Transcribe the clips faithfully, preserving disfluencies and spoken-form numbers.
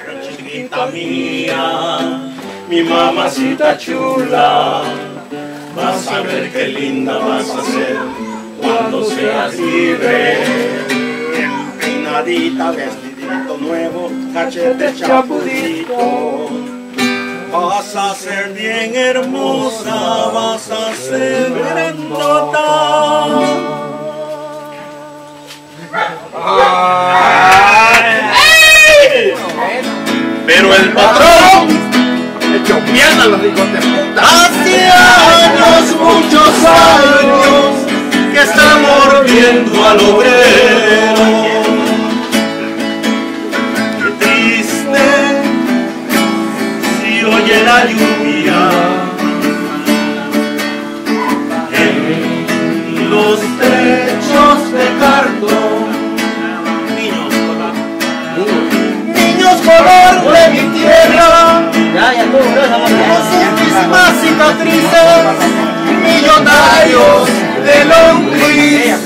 chiquita mía, mi mamacita chula, vas a ver qué linda vas a ser cuando seas libre. Empeinadita, vestidito nuevo, cachete chapudito, vas a ser bien hermosa, vas a ser grandota. Pero el patrón hecho mierda los hijos de puta. Hace años, muchos años, que está mordiendo al obrero. Qué triste si oye la lluvia en los techos de cartón. Color de mi tierra, con sus mismas cicatrices, millonarios de lombrices.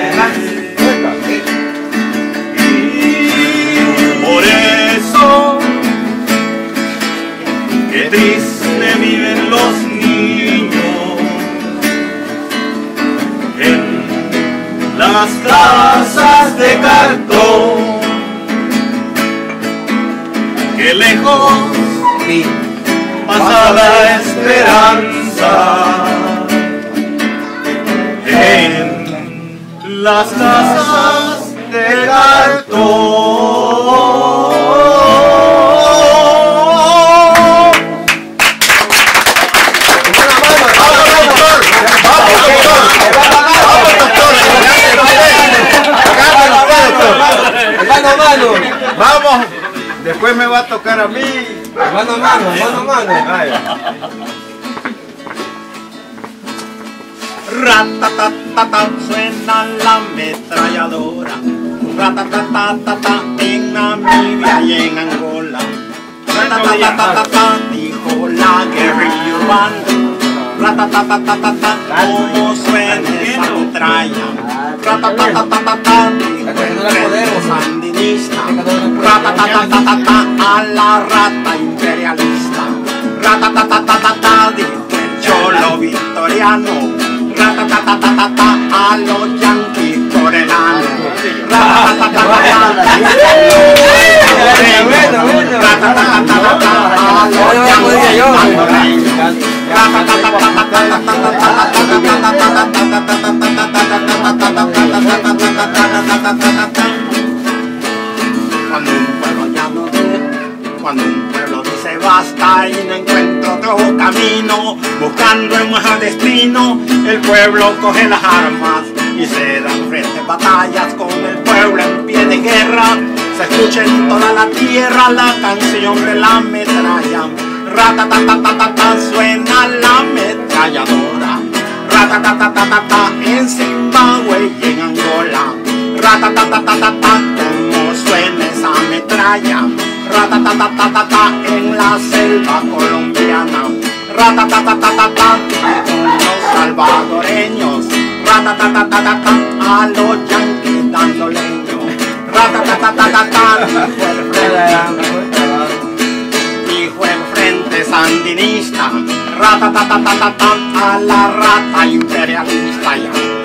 Por eso, qué triste viven los niños en las casas de cartón. Que lejos Sí. pasa la esperanza en las casas de cartón. Vamos, después me va a tocar a mí. Mano a mano, mano a mano. Ratatatata, suena la ametralladora. Ratatatata, en Namibia y en Angola. Ratatatata, dijo la guerrilla urbana. Ratatatata, como suena esa metralla. Ratatatata, dijo el sandinista. Ratatatata, a la rata imperialista. Ratatatata, dijo el cholo victoriano. Ratatatata, a los yanquis por el ano. Ratatatata, a los Cuando un pueblo ya no ve, cuando un pueblo dice basta y no encuentra otro camino, buscando el mejor destino, el pueblo coge las armas y se dan frente a batallas con el pueblo en pie de guerra. Se escucha en toda la tierra la canción de la metralla. Ratatatatata, suena la ametralladora. Ratatatatata, en Zimbabue y en Angola. Ratatatatata, como suena esa metralla. Ratatatatata, en la selva colombiana. Ratatatatata, los salvadoreños. Ratatatatata, a los yanquis dando leño. Ratatatatata, dijo el frente sandinista. Ratatatatata, a la rata imperialista.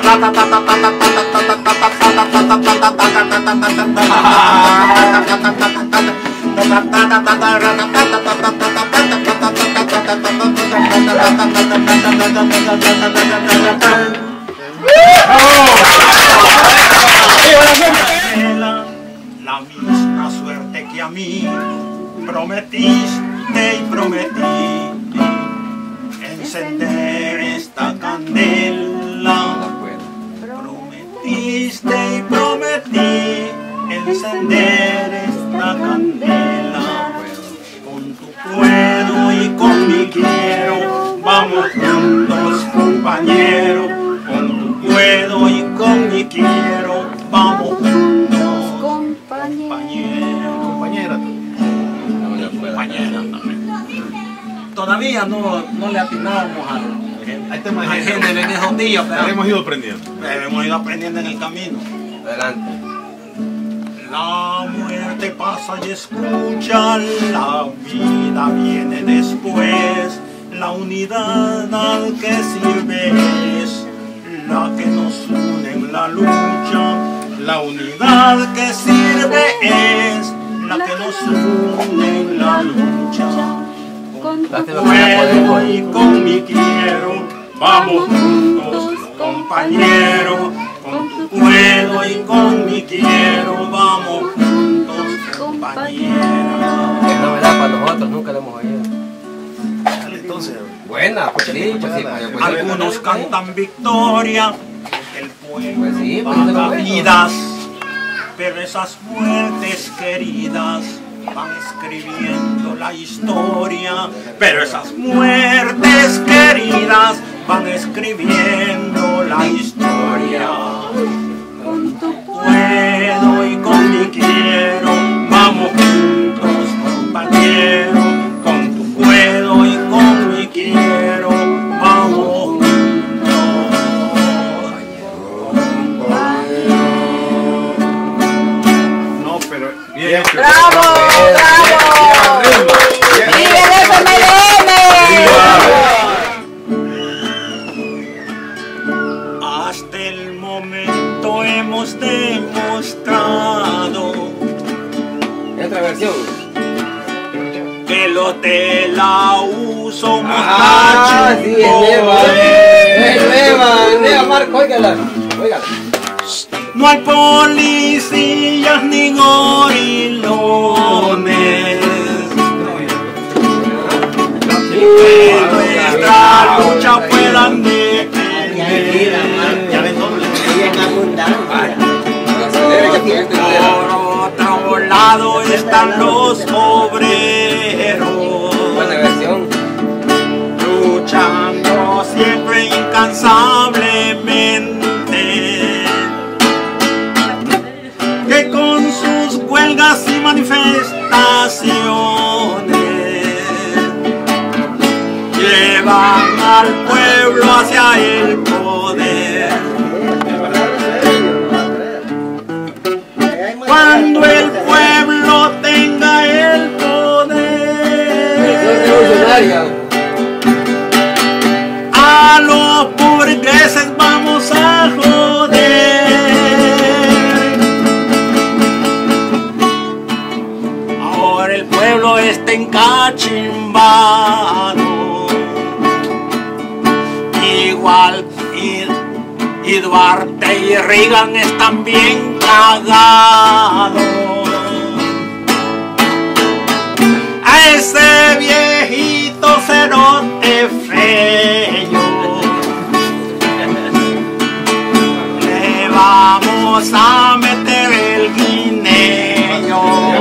La misma suerte que a mí prometiste y prometí encender esta candela. Prometiste y prometí encender esta candela. Con tu puedo y con mi quiero, vamos juntos compañero. Con tu puedo y con mi quiero, vamos juntos compañero. Compañera. Compañera también. Todavía no, no le atinábamos al Ahí está más al género en esos días, pero hemos ido aprendiendo. pero hemos ido aprendiendo en el camino. Adelante. La muerte pasa y escucha, la vida viene después. La unidad al que sirve es la que nos une en la lucha. La unidad que sirve es la que nos une en la lucha. Con tu puedo y con mi quiero, vamos juntos, compañero. Con tu puedo y con mi quiero, vamos juntos, compañera. Es novedad para nosotros, nunca lo hemos oído. Entonces, Buena, pues sí, pues sí. Pues, pues, algunos cantan victoria, el pueblo Pues sí, pues, paga bueno. vidas, pero esas muertes queridas van escribiendo la historia, pero esas muertes queridas van escribiendo la historia. Con tu puedo y con mi quiero, vamos juntos, compañero. Con tu puedo y con mi quiero, vamos juntos, compañero. no, pero bien. ¡Bravo! ¡Bravo! ¡Vive el F M L N! Hasta el momento hemos demostrado Otra versión. que los de la U somos Ah, sí, es nueva. Es nueva, nueva Marco, óigala. Óigala. No hay policías ni gorilones. Que nuestra lucha puedan detener. Ya ven dónde Por otro lado están los obreros, Buena versión. luchando siempre incansablemente, que con sus huelgas y manifestaciones llevan al pueblo hacia el poder. Cuando el pueblo tenga el Versión poder, revolucionaria. a los burgueses vamos a joder. Ahora el pueblo está encachimbado, igual y, y Duarte y Reagan están bien cagados. A ese viejito cerote feo le vamos a meter el guineo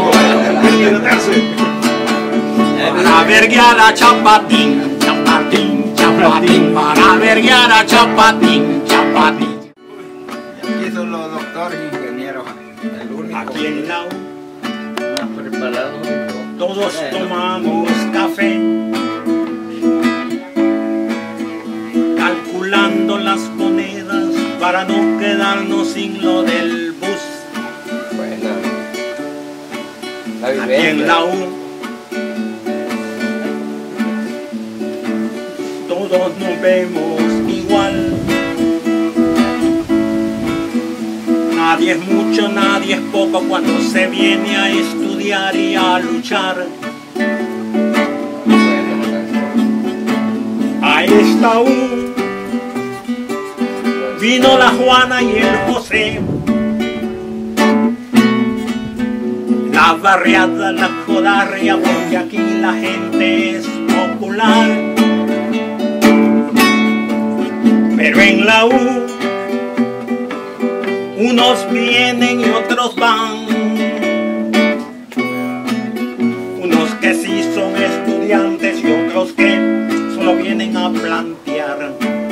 para verguiar a Chapatín, Chapatín, Chapatín, para verguiar a Chapatín, Chapatín. Aquí son los doctores e ingenieros. El único. Aquí en la U Más preparado. todos tomamos café, calculando las monedas para no quedarnos sin lo del bus. Buena. La Aquí en vivencia. la U todos nos vemos igual. Nadie es mucho, nadie es poco cuando se viene a estudiar y a luchar. A esta U vino la Juana y el José, la barriada, la jodarria, porque aquí la gente es popular. Pero en la U unos vienen y otros van, unos que sí son estudiantes y otros que solo vienen a plantear.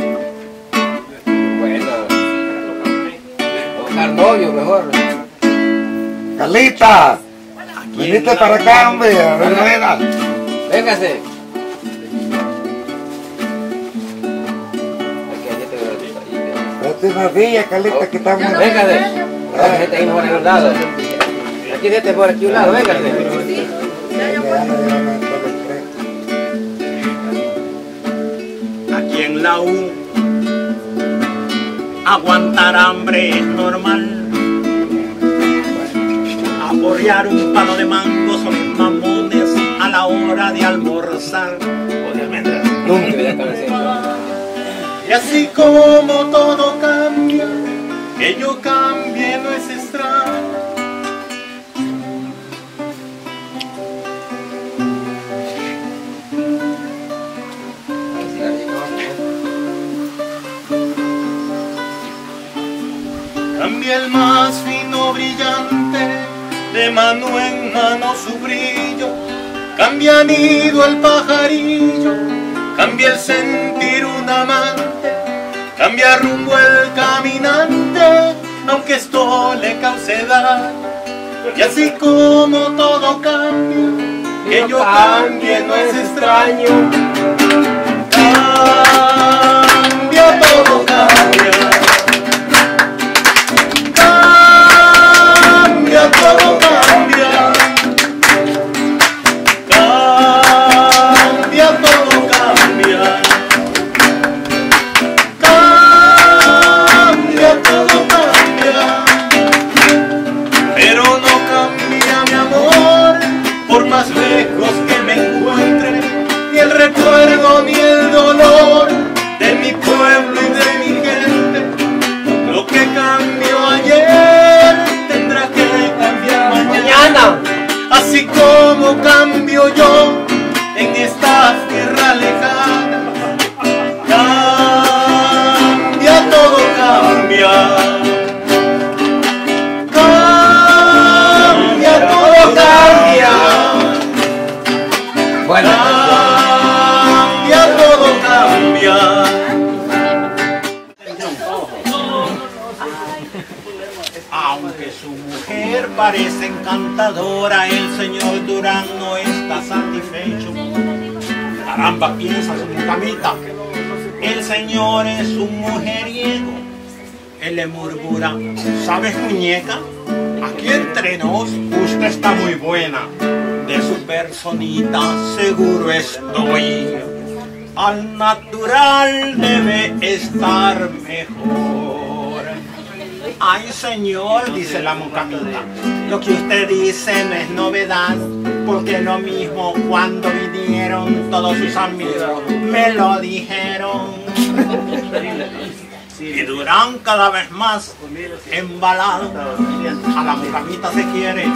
Bueno. Buscar novio mejor. Carlita, Aquí venite en para la acá, U, hombre, a ver, nena. Véngase. Aquí, aquí te veo. Date una silla, Carlita, que estamos... Véngase. La gente ahí mejor en un lado. Aquí este por aquí un lado, véngase. Aquí en la U aguantar hambre es normal. Aporrear un palo de mango son los mamones a la hora de almorzar. Nunca voy a conocer. Y así como todo cambia, que yo cambie no es extraño. Cambia el más fino brillante, de mano en mano su brillo. Cambia nido el pajarillo, cambia el sentir un amante, cambia rumbo el caminante, aunque esto le cause daño. Y así como todo cambia, que yo cambie no es extraño. Cambia, todo cambia. Cambia, todo cambia. Cambia, todo cambia. Cambia, todo cambia. Pero no cambia mi amor, por más lejos que me encuentre, ni el recuerdo ni el dolor de mi pueblo y de mi gente. Lo que cambió ayer tendrá que cambiar mañana, así como cambio yo en esta tierra lejana. Cambia, todo cambia. Cambia, todo cambia. Bueno, Cambia, todo cambia. Aunque su mujer parece encantadora, el señor Durán no está satisfecho. Caramba, piensa su mucamita, el señor es un mujeriego. Él le murmura: ¿sabes, muñeca? Aquí entre nos, usted está muy buena. De su personita seguro estoy. Al natural debe estar mejor. Ay, señor, dice la mucamita, lo que usted dice no es novedad, porque lo mismo cuando vinieron todos sus amigos me lo dijeron. Y Durán cada vez más embalado, a la mucamita se quiere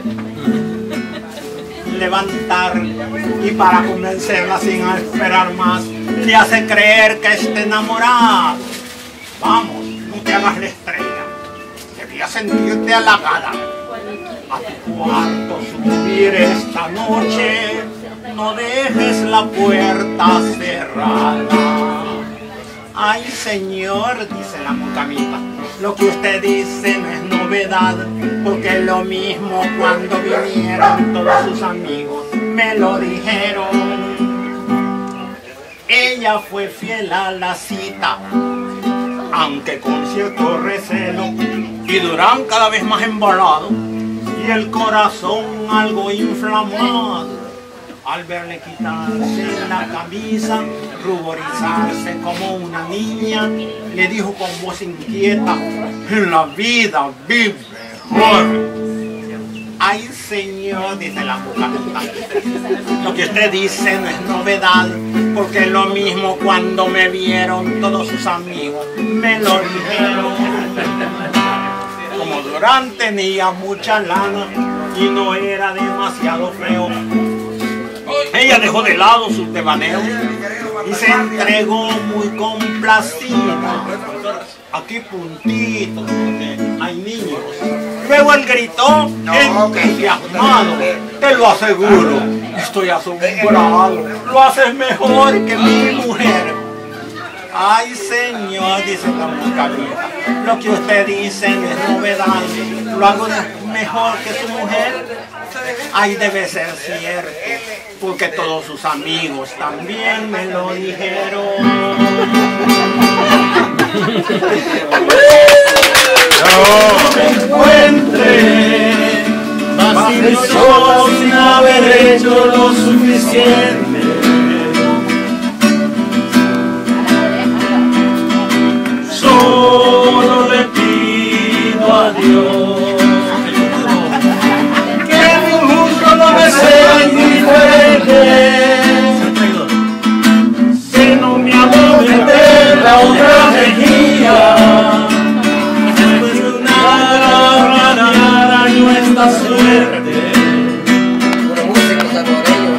levantar, y para convencerla sin esperar más, le hace creer que está enamorado. Vamos, no te hagas la estrella, debías sentirte halagada. A tu cuarto subir esta noche, no dejes la puerta cerrada. Ay, señor, dice la mucamita, lo que usted dice no es novedad, porque es lo mismo cuando vinieron todos sus amigos me lo dijeron. Ella fue fiel a la cita, aunque con cierto recelo, y Durán cada vez más embalado y el corazón algo inflamado. Al verle quitarse la camisa, ruborizarse como una niña, le dijo con voz inquieta: en la vida vive mejor. Ay, señor, dice la mucamita, lo que usted dice no es novedad, porque es lo mismo cuando me vieron todos sus amigos me lo dijeron. Como Durán tenía mucha lana y no era demasiado feo, ella dejó de lado sus devaneos y se entregó muy complacida. Aquí puntito, donde hay niños. Luego él gritó entusiasmado: te lo aseguro, estoy asombrado, lo haces mejor que mi mujer. Ay, señor, dice la mucamita, lo que usted dice no es novedad, lo hago mejor que su mujer. Ay, debe ser cierto, porque todos sus amigos también me lo dijeron. No me encuentre Vacilo yo sin haber hecho lo suficiente. Solo le pido a Dios que mi futuro no me sea indiferente, que no me abogue la otra mejilla, después de una gran daño esta suerte. Puro músico salvadoreño.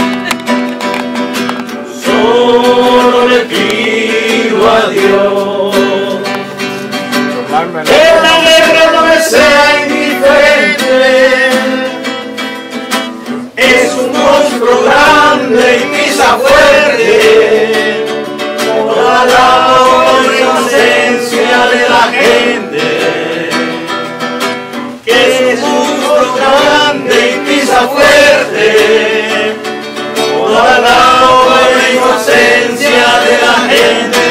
Solo le pido a Dios que la guerra no me sea indiferente. Es un monstruo grande y pisa fuerte toda la inocencia de la gente. Que es un monstruo grande y pisa fuerte toda la inocencia de la gente.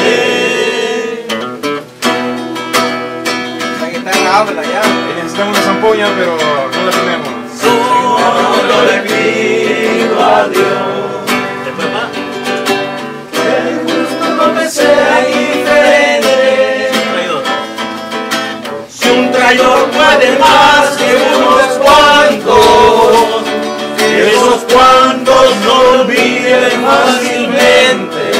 Habla ya. Necesitamos una zampoña, pero no la tenemos. Solo le pido a Dios que el gusto no me sea indiferente. Si un traidor puede más que unos cuantos, esos cuantos no olviden fácilmente.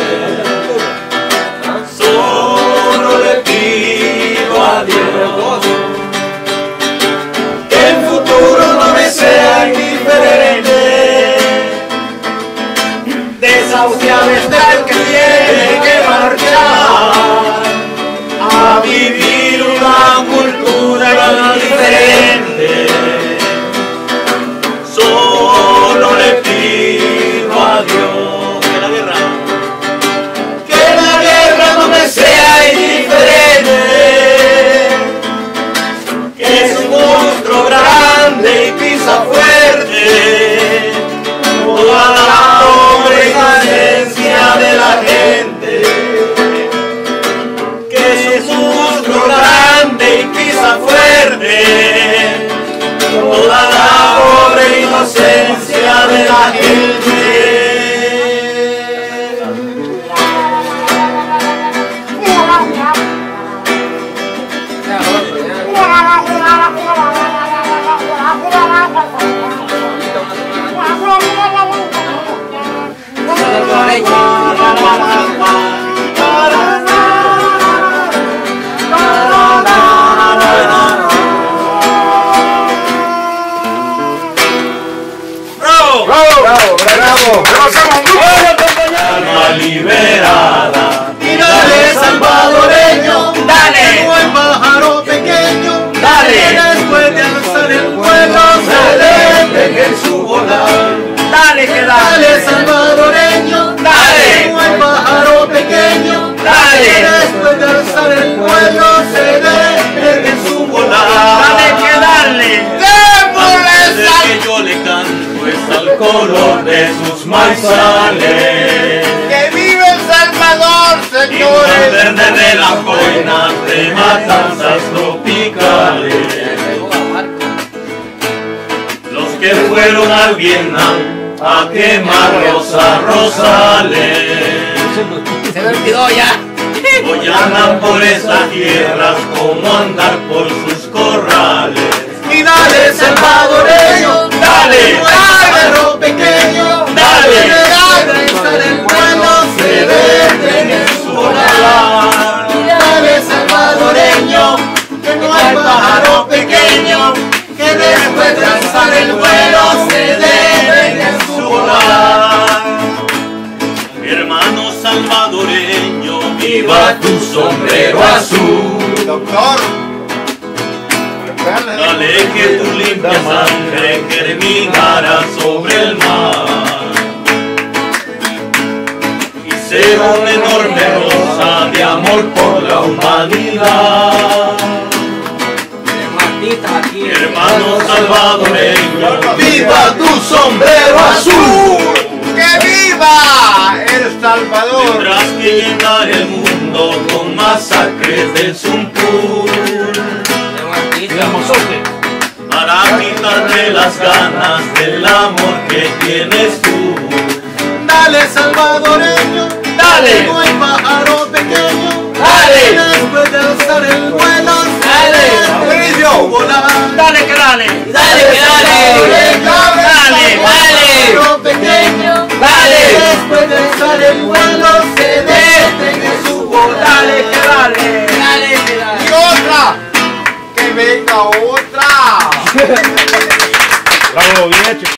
Solo le pido a Dios sea indiferente. Desahuciado está el que tiene que marchar a vivir una cultura diferente. Solo le pido a Dios que la guerra, que la guerra no me sea indiferente, que es un monstruo grande y pisa fuerte toda la pobre inocencia de la gente. Que es un monstruo grande y pisa fuerte toda la pobre inocencia de la gente. Alma liberada, y dale salvadoreño, dale buen pájaro pequeño, dale después de alzar el vuelo se detenga en su volar, dale que dale salvadoreño, dale buen pájaro pequeño, dale después de alzar el vuelo se detenga en su volar, dale que dale, démosle que yo le canto es al color de sus maizales. ¡Que vive El Salvador, señores! Y verde de las boinas de matanzas tropicales. Los que fueron al Vietnam a quemar Rosa Rosales. Se me olvidó ya. Hoy andan por esas tierras como andar por sus corrales. Y dale salvadoreño, dale, pájaro pequeño, dale, dale, el vuelo se detiene en su volar. Dale salvadoreño, que no hay pájaro pequeño, que después de alzar el vuelo se detiene en su volar. Mi hermano salvadoreño, viva tu sombrero azul. Doctor, dale que tu limpia sangre germinara sobre el mar y sea una enorme rosa de amor por la humanidad. Mi hermano salvadoreño, viva tu sombrero azul. ¡que viva El Salvador! Tendrás que llenar el mundo con masacres del Zumpur para quitar quitarme las ganas del amor que tienes tú. Dale, salvadoreño, Dale. no hay pájaro pequeño. Dale. Después de alzar el vuelo, Dale. Mauricio, volar. Dale que dale. Dale, que dale. Dale, dale. Pájaro pequeño, Dale. después de alzar el vuelo, se detiene su volar. Dale que dale. Dale, que dale. Y otra. Que venga otra. Bravo, bien hecho.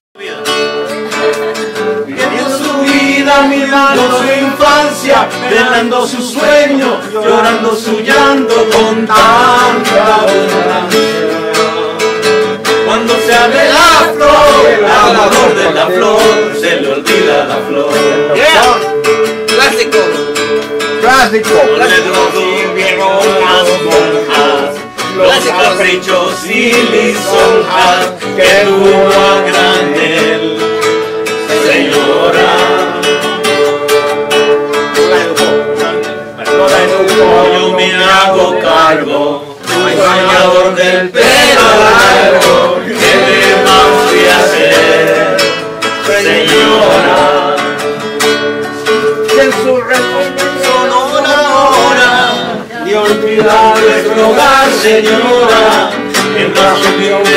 Vivió su vida mirando su infancia, velando su sueño, llorando su llanto con tanta abundancia. Cuando se abre la flor, el amor de la flor, se le olvida la flor. Clásico. Clásico. Le vieron las monjas, los caprichos y lisonjas que tuvo a granel. Señora, yo me hago cargo, soy soñador del pelo largo, ¿qué me más voy a hacer? Señora, En su respuesta. son una hora de olvidar nuestro hogar, señora, en brazos de un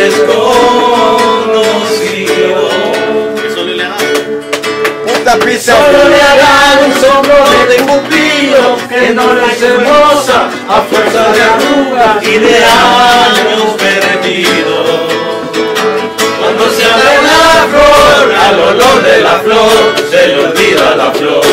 desconocido. Puta pizza. Solo le hagan un sombrero de cupido que no la hace hermosa a fuerza de arrugas y de años perdidos. Cuando se abre la flor, al olor de la flor, se le olvida la flor.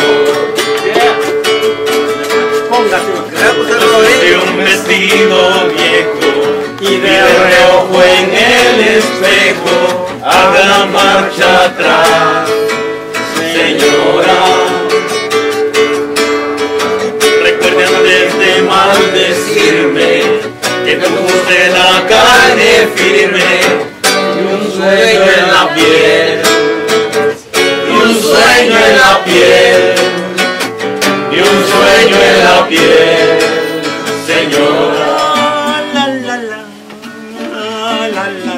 De un vestido viejo y de reojo en el espejo, haga marcha atrás. Señora, recuerde antes de maldecirme que me guste la carne firme y un sueño en la piel, y un sueño en la piel, y un sueño en la piel, señora. La la la, la la la,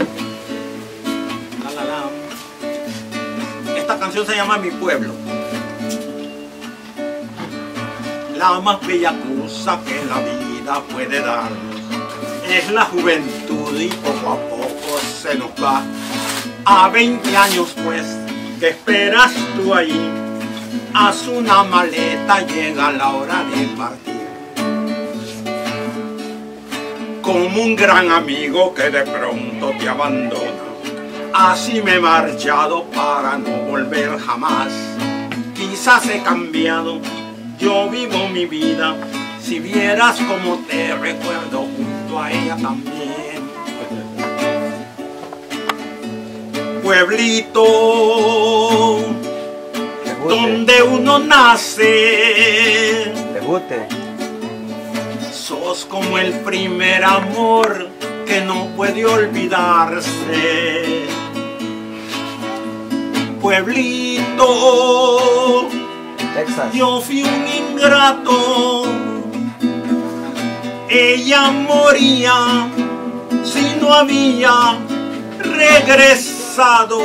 la la la. Esta canción se llama Mi Pueblo. La más bella cosa que la vida puede darnos es la juventud y poco a poco se nos va. A veinte años pues, ¿qué esperas tú ahí? Haz una maleta, llega la hora de partir. Como un gran amigo que de pronto te abandona, así me he marchado para no volver jamás. Quizás he cambiado, yo vivo mi vida. Si vieras como te recuerdo junto a ella también. Pueblito, donde uno nace, sos como el primer amor que no puede olvidarse. Pueblito, Texas. yo fui un ingrato, ella moría si no había regresado.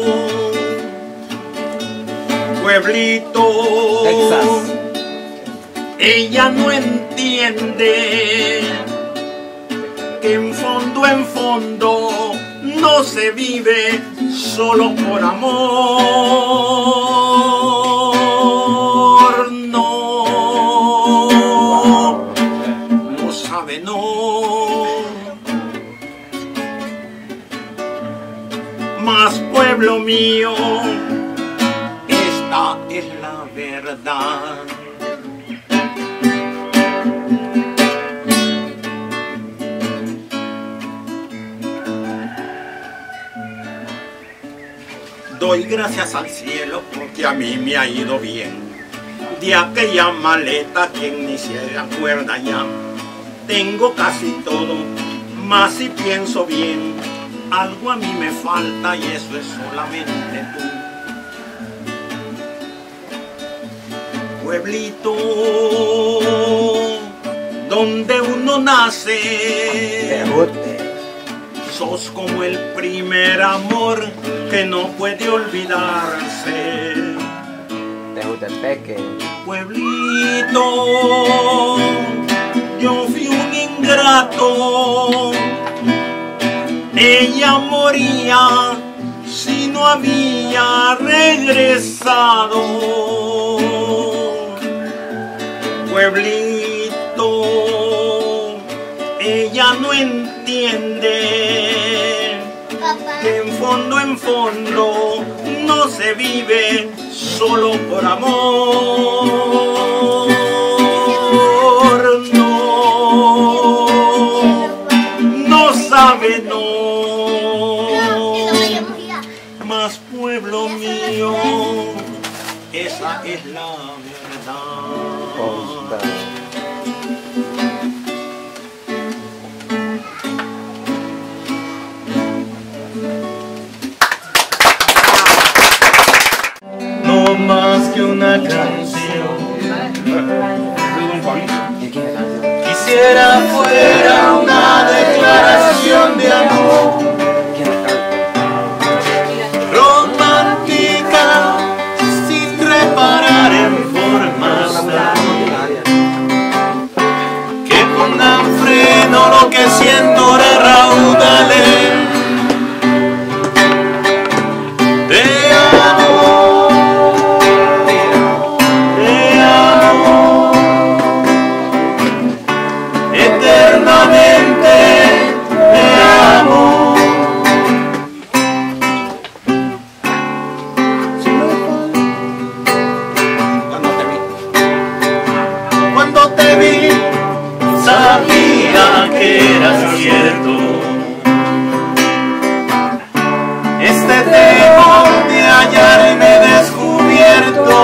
Pueblito, Texas. ella no entiende que en fondo, en fondo, no se vive solo por amor. No, no sabe, no. Mas pueblo mío, esta es la verdad. Doy gracias al cielo porque a mí me ha ido bien. De aquella maleta quien ni se acuerda ya. Tengo casi todo, mas si pienso bien, algo a mí me falta y eso es solamente tú. Pueblito, donde uno nace, sos como el primer amor que no puede olvidarse. Tehutepeque. Pueblito, yo fui un ingrato, ella moría si no había regresado. Pueblito, ella no entiende que en fondo, en fondo, no se vive solo por amor. No, no sabe, no. Mas pueblo mío, esa es la verdad. No más que una canción. Quisiera fuera una declaración de amor, romántica, sin reparar en formas, que pongan freno lo que siento de raudales. Te amo, te amo, eternamente te amo. Cuando te vi, sabía que era cierto. Este temor de hallarme descubierto,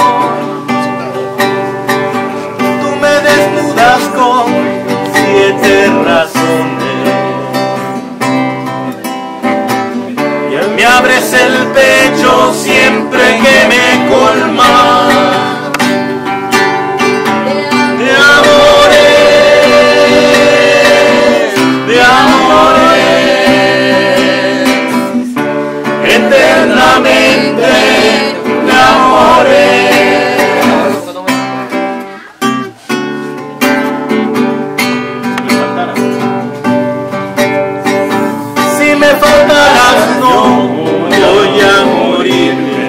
tú me desnudas con siete razones y me abres el pecho siempre que me colmas de amores, de amores, eternamente de amores. Si me faltaras no voy a morirme.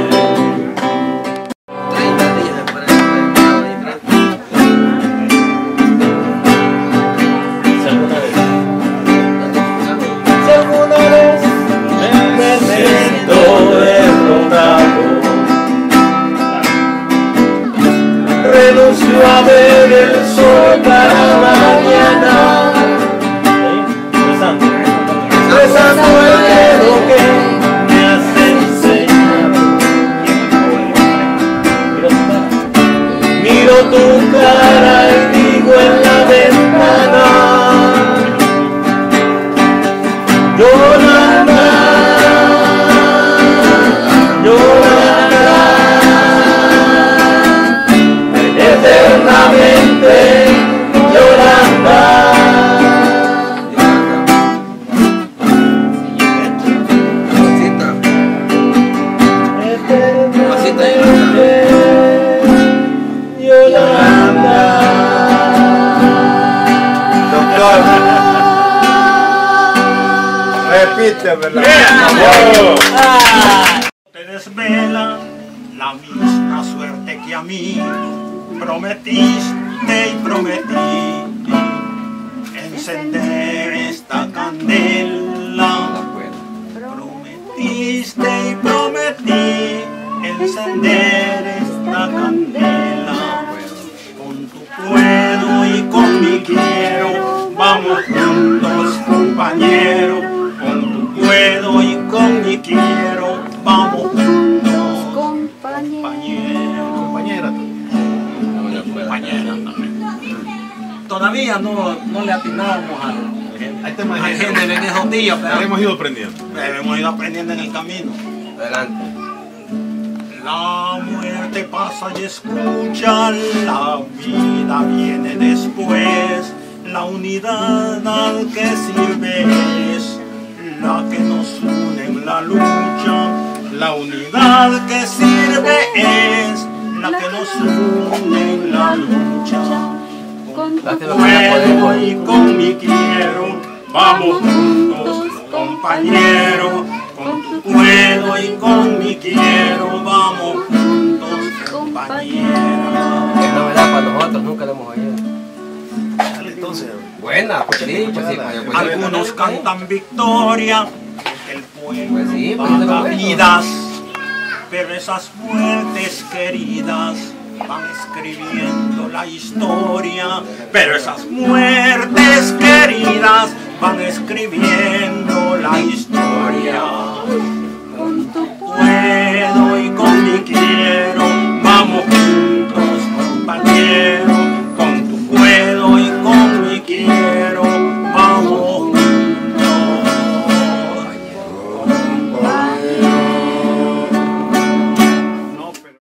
Si alguna vez me siento derrotado, renuncio a ver el sol cada mañana, rezando el dedo que me has enseñado. Miro tu cara y digo en la ventana, Yolanda, Yolanda, eternamente Yolanda. Yolanda. Doctor, repite, ¿verdad? Te desvela la misma suerte que a mí prometiste y prometí encender esta candela. Prometiste y prometí encender esta candela. Con tu puedo y con mi quiero, vamos juntos, compañero. Con tu puedo y con mi quiero, vamos juntos, compañero. Compañera. Compañera también. Todavía no, no le atinábamos al, Al tema de al género. género en esos días, Pero pero hemos ido aprendiendo. pero hemos ido aprendiendo en el camino. Adelante. La muerte pasa y escucha, la vida viene después. La unidad al que sirve es la que nos une en la lucha. La unidad que sirve es la que nos une en la lucha. Con tu puedo y con mi quiero, vamos juntos, compañero. Con tu puedo y con mi quiero, vamos juntos, compañera. Es novedad para nosotros, nunca lo hemos oído. Entonces, Buena, pues sí, pues sí. Pues, algunos cantan victoria, el pueblo Pues sí, pues paga eso es bueno. vidas, pero esas muertes queridas van escribiendo la historia, pero esas muertes queridas van escribiendo la historia.